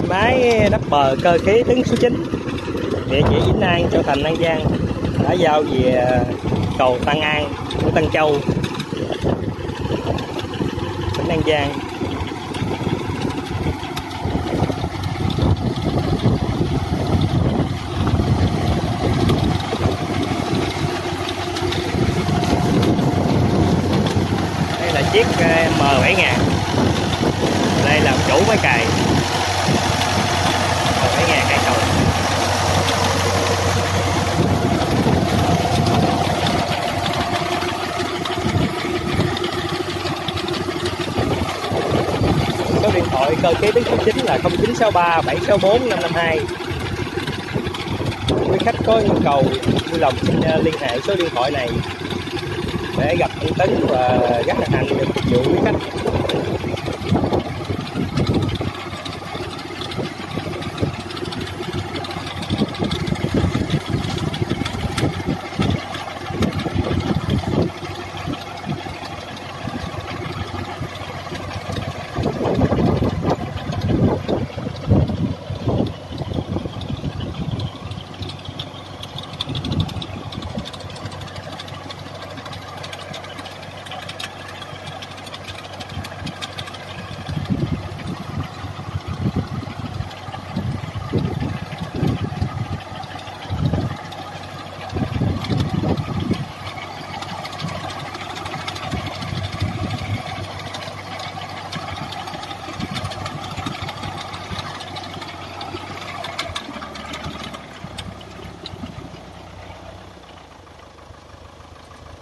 máy đắp bờ cơ khí đứng số 9, địa chỉ Vĩnh An, Châu Thành, An Giang, đã giao về cầu Tân An của Tân Châu, tỉnh An Giang. Đây là chiếc M7000. Đây là chủ máy cày M7000 cày cầu. Số điện thoại cơ khí đứng số 9 là 0963 764 552. Quý khách có nhu cầu vui lòng xin liên hệ số điện thoại này để gặp anh Tấn và rất hân hạnh được phục vụ quý khách.